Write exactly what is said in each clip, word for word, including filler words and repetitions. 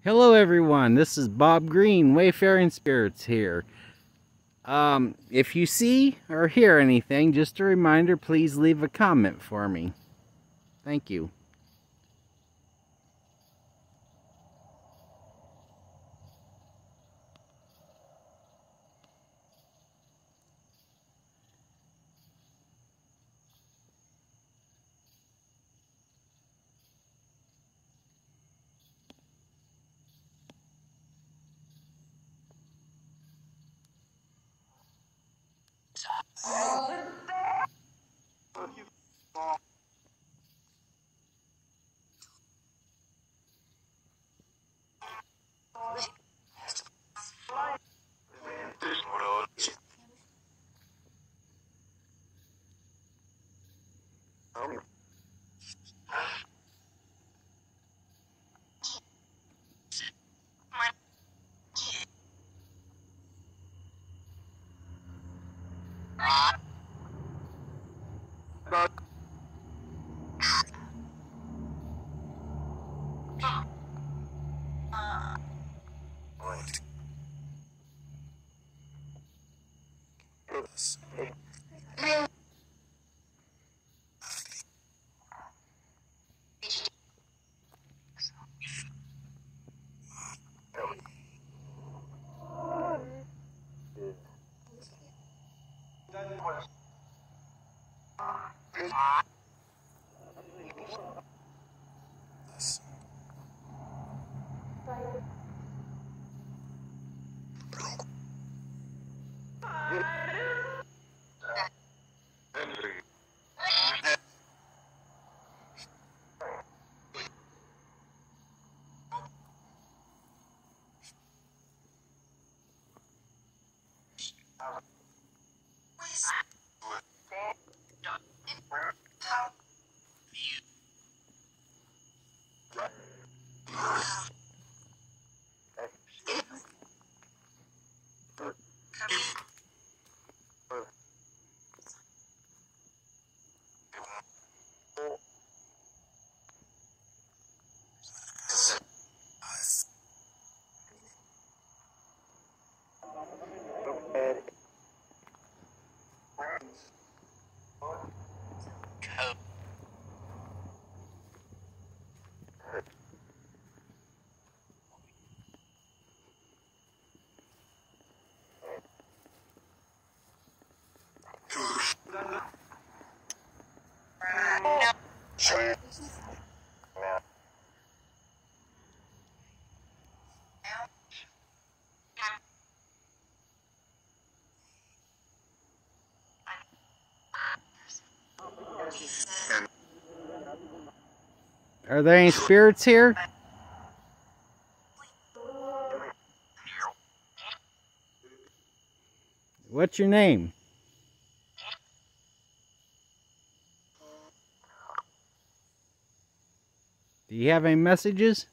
Hello everyone, this is Bob Green, Wayfaring Spirits here. Um, if you see or hear anything, just a reminder, please leave a comment for me. Thank you. Are there any spirits here? What's your name? Do you have any messages?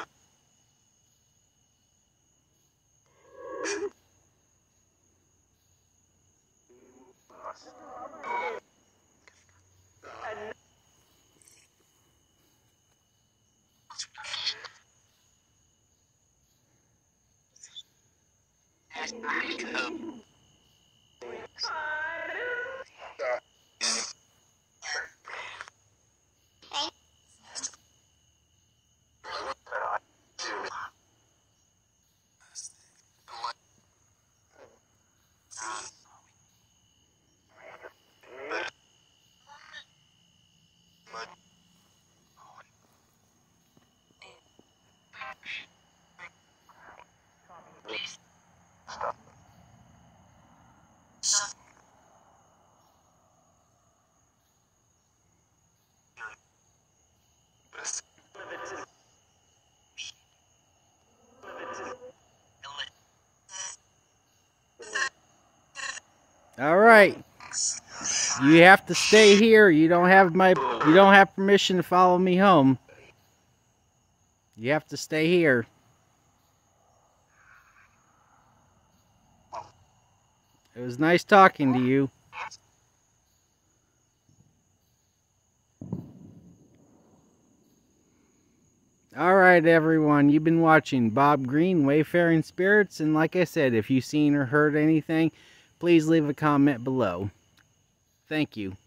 All right. You have to stay here. You don't have my you don't have permission to follow me home. You have to stay here. It was nice talking to you. Alright everyone, you've been watching Bob Green, Wayfaring Spirits, and like I said, if you've seen or heard anything, please leave a comment below. Thank you.